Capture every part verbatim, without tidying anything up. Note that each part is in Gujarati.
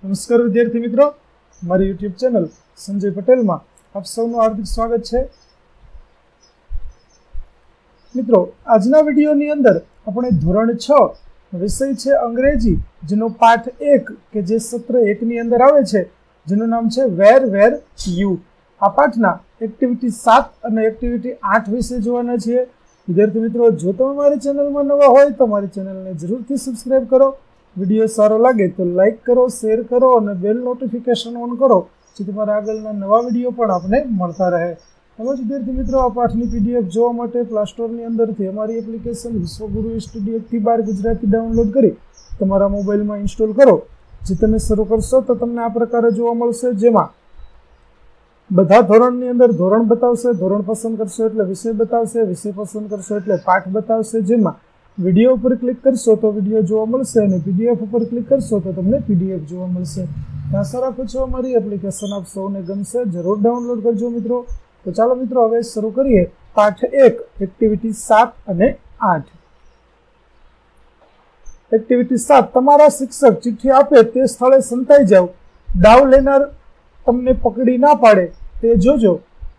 નમસ્કાર વિદ્યાર્થી મિત્રો, મારી યુટ્યુબ ચેનલ સંજય પટેલમાં આપ સૌનું હાર્દિક સ્વાગત છે. મિત્રો, આજના વિડીયોની અંદર આપણે ધોરણ છ વિષય છે અંગ્રેજી, જેનો પાઠ એક કે જે સત્ર એક ની અંદર આવે છે, જેનું નામ છે વેર વેર યુ. આ પાઠના એક્ટિવિટી સાત અને એક્ટિવિટી આઠ વિશે જોવાના છીએ. વિદ્યાર્થી મિત્રો, જો તમે મારી ચેનલમાં નવા હોય તો મારી ચેનલને જરૂરથી સબસ્ક્રાઇબ કરો. વિડીયો સારો લાગે તો લાઇક કરો, શેર કરો અને બેલ નોટિફિકેશન ઓન કરો, જેથી તમારા આગળના નવા વિડીયો પણ આપને મળતા રહે. તેમજ વિદ્યાર્થી મિત્રો, આ પાઠની પીડીએફ જોવા માટે પ્લે સ્ટોરની અંદરથી અમારી એપ્લિકેશન વિશ્વગુરુ સ્ટડી એકથી બાર ગુજરાતી ડાઉનલોડ કરી તમારા મોબાઈલમાં ઇન્સ્ટોલ કરો. જે તમે શરૂ કરશો તો તમને આ પ્રકારે જોવા મળશે, જેમાં બધા ધોરણની અંદર ધોરણ બતાવશે, ધોરણ પસંદ કરશો એટલે વિષય બતાવશે, વિષય પસંદ કરશો એટલે પાઠ બતાવશે. જેમાં વિડીયો ઉપર ક્લિક કરશો તો વિડીયો જોવા મળશે અને પીડીએફ ઉપર ક્લિક કરશો તો તમને પીડીએફ જોવા મળશે. આશા રાખું છું અમારી એપ્લિકેશન આપ સૌને ગમશે. જરૂર ડાઉનલોડ કરજો મિત્રો. તો ચાલો મિત્રો, હવે શરૂ કરીએ પાઠ એક, એક્ટિવિટી સાત અને આઠ. એક્ટિવિટી સાત, તમારા શિક્ષક ચિઠ્ઠી આપે તે સ્થળે સંતાઈ જાવ. દાવ લેનાર તમને પકડી ના પાડે તે જોજો.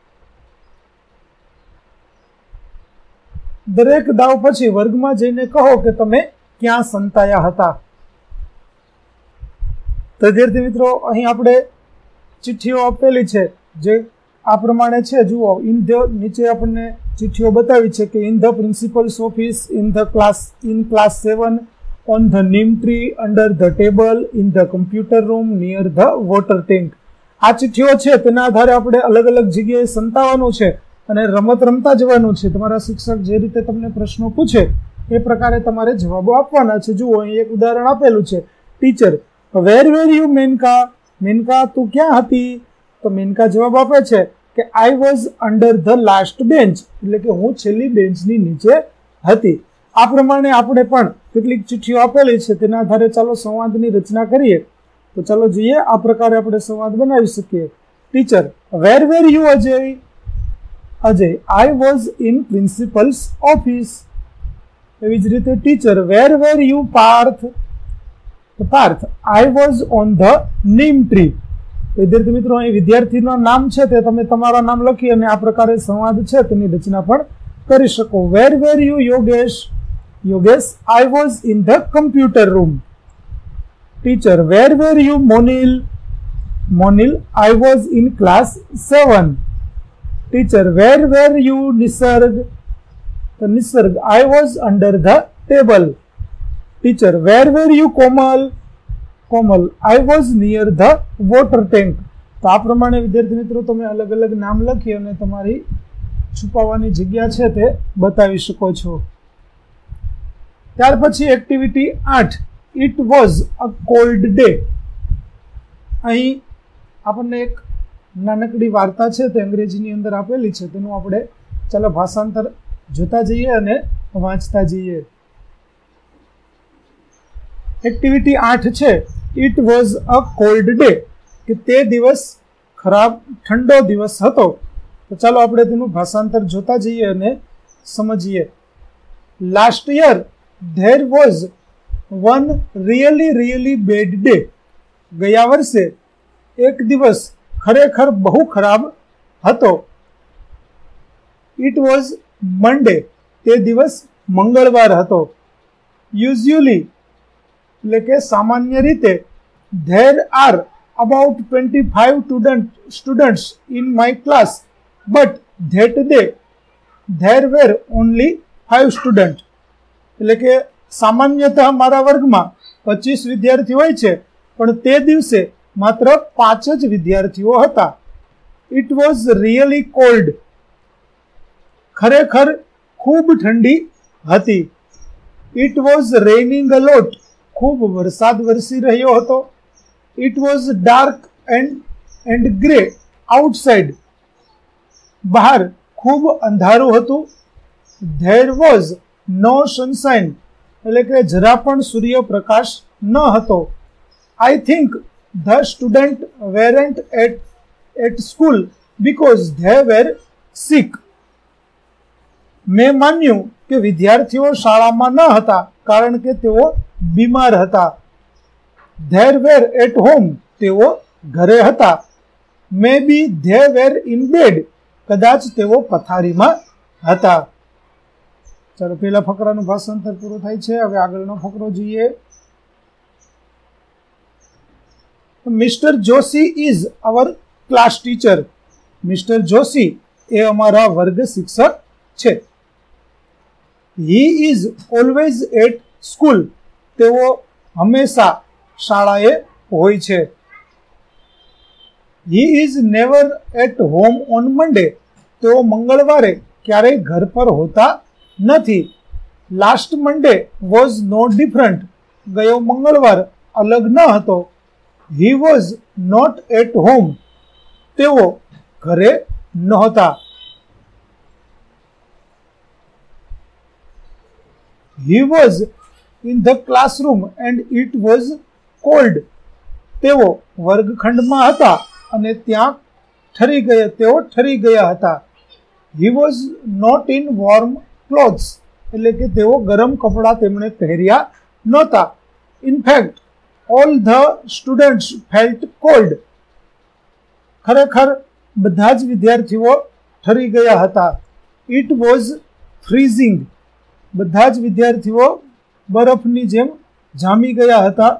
દરેક દાવ પછી વર્ગમાં જઈને કહો કે તમે ક્યાં સંતાયા હતા. તો વિદ્યાર્થી મિત્રો, અહીં આપણે ચિઠ્ઠીઓ આપેલી છે જે આ પ્રમાણે છે. જુઓ, ઇન ધ નીચે આપણને ચિઠ્ઠીઓ બતાવી છે કે in the principal's office, in the class in class seven, on the neem tree, under the table, in the computer room, near the water tank. આ ચિઠ્ઠીઓ છે તેના આધારે આપણે અલગ અલગ જગ્યાએ સંતાવાનું છે અને રમત રમતા જવાનું છે. તમારા શિક્ષક જે રીતે તમને પ્રશ્નો પૂછે એ પ્રકારે તમારે જવાબો આપવાના છે. જુઓ, અહીં એક ઉદાહરણ આપેલું છે. Teacher, where were you Menaka? Menaka, તું ક્યાં હતી? તો મેનકા જવાબ આપે છે કે I was under the last bench, એટલે કે હું છેલ્લી બેન્ચની નીચે હતી. આ પ્રમાણે આપણે પણ કેટલીક ચિઠ્ઠીઓ આપેલી છે, તેના આધારે ચાલો સંવાદની રચના કરીએ. તો ચાલો જોઈએ આ પ્રકારે આપણે સંવાદ બનાવી શકીએ. Teacher, where were you Ajay? Ajay, I was in principal's office. એવી જ રીતે teacher, where were you Parth? Parth, I was on the neem tree. વિદ્યાર્થી મિત્રો, અહીં વિદ્યાર્થીનું નામ છે તે તમે તમારા નામ લખી અને આ પ્રકારે સંવાદ છે તેની રચના પણ કરી શકો. Where were you Yogesh? Yogesh, I was in the computer room. Teacher, where were you Monil? Monil, I was in class seven. Teacher, where were you Nisarg? તો Nisarg, I was under the table. Teacher, where were you Komal? Komal, I was near the water tank. તો આ પ્રમાણે વિદ્યાર્થી મિત્રો, તમે અલગ અલગ નામ લખી અને તમારી છુપાવવાની જગ્યા છે તે બતાવી શકો છો. ત્યાર પછી એક્ટિવિટી આઠ, it was a cold day. અહીં આપણને એક નાનકડી વાર્તા છે તે અંગ્રેજીની અંદર આપેલી છે, તેનું આપણે ચાલો ભાષાંતર જોતા જઈએ અને વાંચતા જઈએ. એક્ટિવિટી આઠ છે, it was a cold day, કે તે દિવસ ખરાબ ઠંડો દિવસ હતો. તો ચાલો આપણે તેનું ભાષાંતર જોતા જઈએ અને સમજીએ. Last year there was one really really bad day. ગયા વર્ષે એક દિવસ ખરેખર બહુ ખરાબ હતો. ઇટ વોઝ મંડે, તે દિવસ મંગળવાર હતો. યુઝ્યુઅલી, એટલે કે સામાન્ય રીતે, there are about twenty five student students in my class, but that day there were only five student. એટલે કે સામાન્યતઃ મારા વર્ગમાં પચીસ વિદ્યાર્થી હોય છે, પણ તે દિવસે માત્ર પાંચ જ વિદ્યાર્થીઓ હતા. ઇટ વોઝ રિયલી કોલ્ડ, ખરેખર ખૂબ ઠંડી હતી. ઇટ વોઝ રેઇનિંગ અ લોટ, ખૂબ વરસાદ વરસી રહ્યો હતો. It was dark and and grey outside, બહાર ખૂબ અંધારું હતું. ધેર વોઝ નો સનશાઇન, એટલે કે જરા પણ સૂર્યપ્રકાશ ન હતો. I think the student weren't at at school because they were sick. મેં માન્યું કે વિદ્યાર્થીઓ શાળામાં ન હતા કારણ કે તેઓ બીમાર હતા. ધેર વેર એટ હોમ, તેઓ ઘરે હતા. Maybe they were in bed, કદાચ તેઓ પથારીમાં હતા. ચાલો પેલા ફકરાનું ભાષાંતર પૂરું થાય છે. હવે આગળનો ફકરો જોઈએ. Mister Joshi is our class teacher. Mister Joshi એ અમારા વર્ગ શિક્ષક છે. He is always at school, તેઓ હંમેશા શાળાએ હોય છે. He is never at home on Monday, તેઓ મંગળવારે ક્યારેય ઘર પર હોતા નથી. Last Monday was no different, ગયો મંગળવાર અલગ ન હતો. He was not at home, તેઓ ઘરે નહોતા. He was in the classroom and it was cold, તેઓ વર્ગખંડમાં હતા અને ત્યાં ઠરી ગયા તેઓ ઠરી ગયા હતા. He was not in warm clothes, એટલે કે તેઓ ગરમ કપડાં તેમણે પહેર્યા નહોતા. In fact all the students felt cold, ખરેખર બધા જ વિદ્યાર્થીઓ ઠરી ગયા હતા. ઇટ વોઝ ફ્રીઝિંગ, બધા જ વિદ્યાર્થીઓ બરફની જેમ જામી ગયા હતા,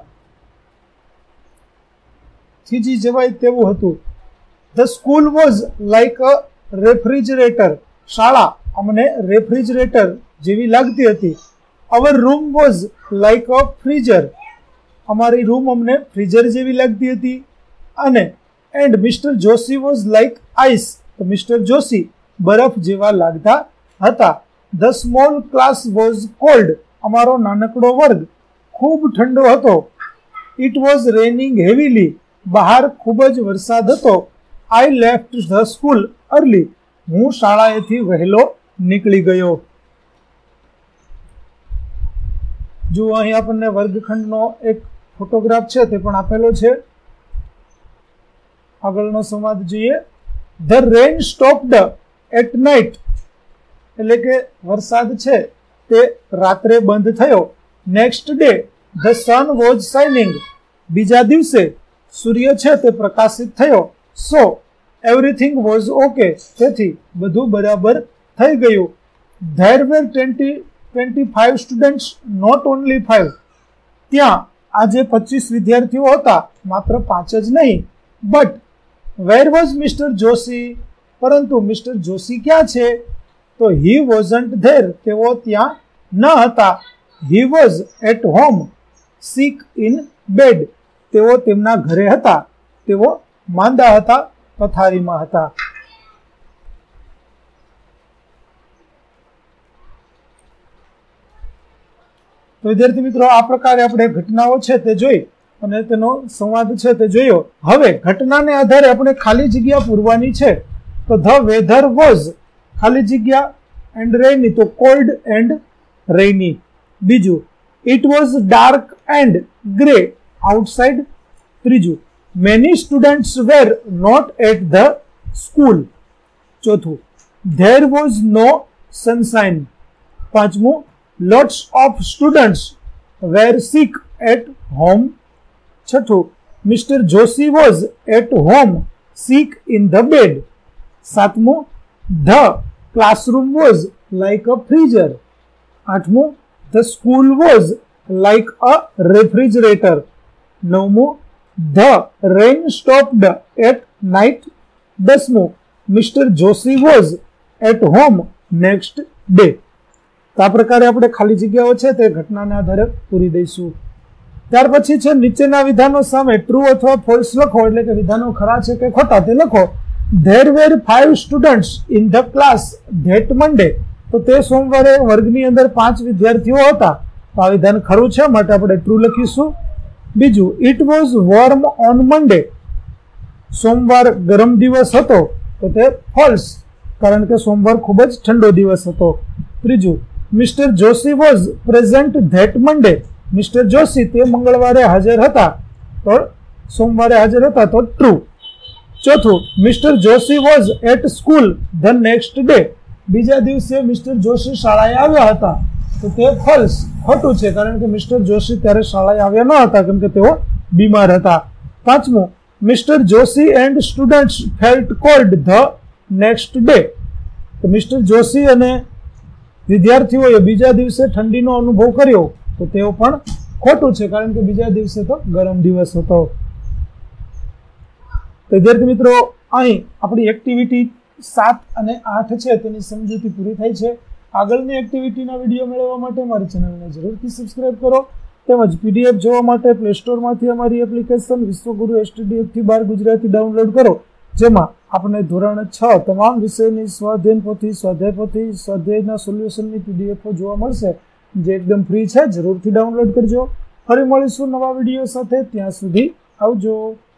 થીજી જવાય તેવું હતું. The school was like a refrigerator, શાળા અમને રેફ્રિજરેટર જેવી લાગતી હતી. Our room was like a freezer, અમારી રૂમ અમને ફ્રીઝર જેવી લાગતી હતી. અને and mister Joshi was like ice, તો મિસ્ટર જોશી બરફ જેવા લાગતા હતા. The small class was cold, અમારો નાનકડો વર્ગ ખૂબ ઠંડો હતો. ઇટ વોઝ રેનિંગ હેવીલી, બહાર ખૂબ જ વરસાદ હતો. I left the school early, હું શાળાએથી વહેલો નીકળી ગયો. જો અહીં આપણને વર્ગખંડનો એક ફોટોગ્રાફ છે તે પણ આપેલો છે. આગળનો સંવાદ જોઈએ. The rain stopped at night, એટલે કે વરસાદ છે તે રાત્રે બંધ થયો. Next day the sun was shining, બીજા દિવસે સૂર્ય છે તે પ્રકાશિત થયો. સો એવરીથિંગ વોઝ ઓકે, તેથી બધું બરાબર થઈ ગયું. There were twenty twenty five students, not only five, ત્યાં આજે પચીસ વિદ્યાર્થીઓ હતા, માત્ર પાંચ જ નહીં. But where was mister Joshi, પરંતુ મિસ્ટર જોશી ક્યાં છે? તો હી વોઝન્ટ ધેર, તેઓ ત્યાં ન હતા. He was at home sick in bed, તેઓ તેમના ઘરે હતા, તેઓ માંદા હતા, પથારીમાં હતા. તો વિદ્યાર્થી મિત્રો, આ પ્રકારે આપણે ઘટનાઓ છે તે જોઈ અને તેનો સંવાદ છે તે જોયો. હવે ઘટનાને આધારે આપણે ખાલી જગ્યા પૂરવાની છે. તો ધ વેધર વોઝ, ખાલી જગ્યા એન્ડ રેની, તો કોલ્ડ એન્ડ રેની. બીજું, it was dark and grey outside. ત્રીજું, many students were not at the school. ચોથું, ધેર વોઝ નો સનશાઇન. પાંચમું, lots of students were sick at home. છઠ્ઠું, mister Joshi was at home sick in the bed. સાતમું, the classroom was like a freezer. આઠમું, the school was like a refrigerator. નવમું, the rain stopped at night. દસમું, mister Joshi was at home next day. તો આ પ્રકારે આપણે ખાલી જગ્યાઓ છે તે ઘટનાને આધારે પૂરી દઈશું. ત્યાર પછી છે નીચેના વિધાનો સામે ટ્રુ અથવા ફોલ્સ લખો, એટલે કે વિધાનો ખરા છે કે ખોટા તે લખો. There were five students in the class that Monday, તો તે સોમવારે વર્ગની અંદર પાંચ વિદ્યાર્થીઓ હતા, તો આ વિધાન ખરું છે, માટે આપણે ટ્રુ લખીશું. બીજું, it was warm on Monday, સોમવાર ગરમ દિવસ હતો, તો તે ફોલ્સ, કારણ કે સોમવાર ખૂબ જ ઠંડો દિવસ હતો. ત્રીજું, mister Joshi was present that Monday, mister Joshi તે મંગળવારે હાજર હતા, તો સોમવારે હાજર હતા, તો ટ્રુ. ચોથું, mister Joshi was at school the next day, બીજા દિવસે મિસ્ટર જોશી શાળાએ આવ્યા હતા, તો તે ફોલ્સ, ખોટું છે, કારણ કે મિસ્ટર જોશી ત્યારે શાળાએ આવ્યા ન હતા, કેમ કે તેઓ બીમાર હતા. પાંચમું, mister Joshi and students felt cold the next day. તો મિસ્ટર જોશી અને વિદ્યાર્થીઓએ બીજા દિવસે ઠંડીનો અનુભવ કર્યો, તો તેઓ પણ ખોટું છે, કારણ કે બીજા દિવસે તો ગરમ દિવસ હતો. તો વિદ્યાર્થી મિત્રો, અહીં આપણી એક્ટિવિટી સાત અને આઠ છે તેની સમજૂતી પૂરી થાય છે. આગળની એક્ટિવિટીના વિડીયો મેળવવા માટે મારી ચેનલને જરૂરથી સબસ્ક્રાઇબ કરો, તેમજ પીડીએફ જોવા માટે પ્લે સ્ટોરમાંથી અમારી એપ્લિકેશન વિશ્વગુરુ એસટીડીએફ થી બાર ગુજરાતી ડાઉનલોડ કરો, જેમાં આપણે ધોરણ છ તમામ વિષયની સ્વાધ્યાય પોથી, સ્વાધ્યાય પોથી, સ્વાધ્યાયના સોલ્યુશનની પીડીએફો જોવા મળશે, જે એકદમ ફ્રી છે. જરૂરથી ડાઉનલોડ કરજો. ફરી મળીશું નવા વિડીયો સાથે. ત્યાં સુધી આવજો.